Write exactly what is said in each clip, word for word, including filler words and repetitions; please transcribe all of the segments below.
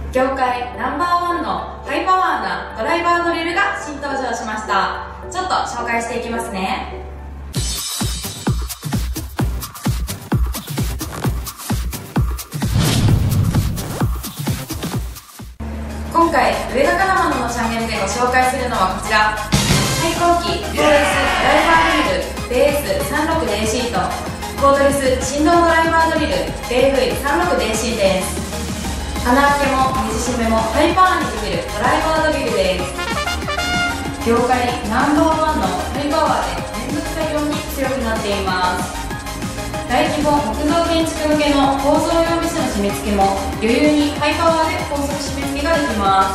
業界ナンバーワンのハイパワーなドライバードリルが新登場しました。ちょっと紹介していきますね。今回上田金物のチャンネルでご紹介するのはこちら、最高機コードレスドライバードリル ベーエスさんじゅうろくディーシー とコードレス振動ドライバードリル ベーエフイーさんじゅうろくディーシー です。穴開けも水締めもハイパワーにできるドライバードリルです。業界ナンバーワンのハイパワーで連続作業に強くなっています。大規模木造建築向けの構造用メッシュの締め付けも余裕にハイパワーで高速締め付けができます。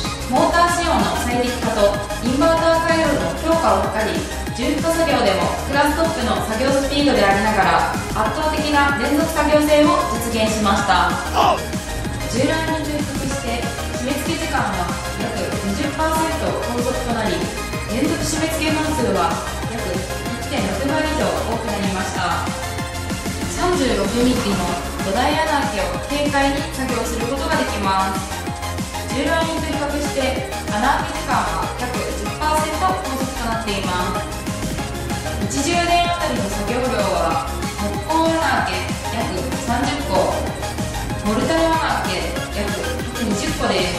モーター仕様の最適化とインバーター回路の強化を図り、重複作業でもクラストップの作業スピードでありながら圧倒的な連続作業性を実現しました。従来に比較して締め付け時間は約 にじゅっパーセント 高速となり、連続締め付け本数は約 いってんろく 倍以上多くなりました。さんじゅうろくミリの土台穴開けを軽快に作業することができます。従来に比較して穴開け時間は約 じゅっパーセント 高速となっています。いち充電あたりの作業量は木工穴開け約さんじゅっこ、モルタル穴開け約にじゅっこです。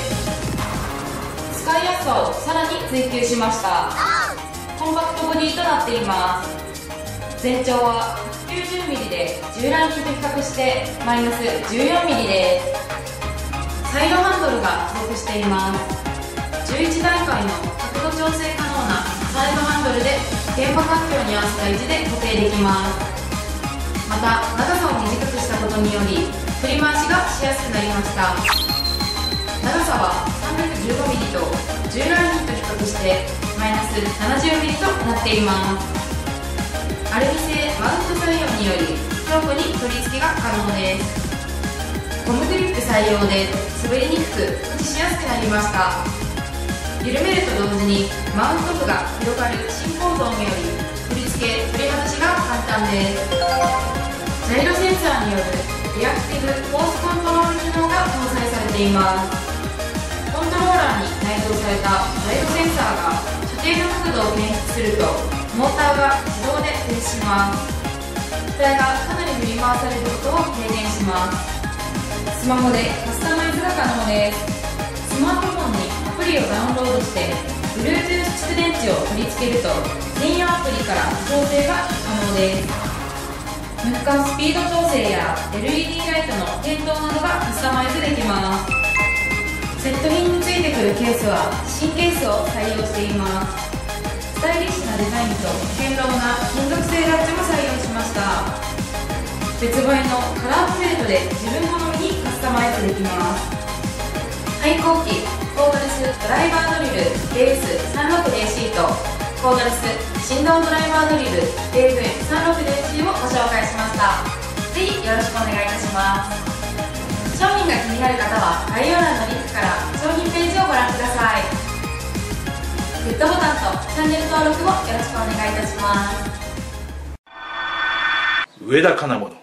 使いやすさをさらに追求しました。コンパクトボディとなっています。全長は ひゃくきゅうじゅうミリ で従来機と比較してマイナスじゅうよんミリです。サイドハンドルが付属しています。じゅういちだいかいの角度調整可能なサイドハンドルで現場環境に合わせた位置で固定できます。また長さを短くしたことにより振り回しがしやすくなりました。長さは さんびゃくじゅうごミリ と従来機と比較してマイナス ななじゅうミリ となっています。アルミ製マウント採用により強固に取り付けが可能です。ゴムグリップ採用で滑りにくく保持しやすくなりました。緩めると同時にマウント部が広がる新構造により取り付け取り外しが簡単です。ジャイロセンサーによるリアクティブフォースコントロール機能が搭載されています。コントローラーに内蔵されたジャイロセンサーが所定の角度を検出するとモーターが自動で停止します。機体がかなり振り回されることを軽減します。スマホでカスタマイズが可能です。スマートフォンにアプリをダウンロードして Bluetooth 蓄電池を取り付けると専用アプリから調整が可能です。ムッカスピード調整や エルイーディー ライトの点灯などがカスタマイズできます。セット品についてくるケースは新ケースを採用しています。スタイリッシュなデザインと堅牢な金属製ラッチも採用しました。別売のカラーフェルトで自分好みにカスタマイズできます。最高機コードレスドライバードリル ベーエスさんじゅうろくディーシー とコードレス振動ドライバードリル ベーエフエーさんじゅうろくディーシー をご紹介しました。ぜひよろしくお願いいたします。商品が気になる方は概要欄のリンクから商品ページをご覧ください。グッドボタンとチャンネル登録もよろしくお願いいたします。 上田金物。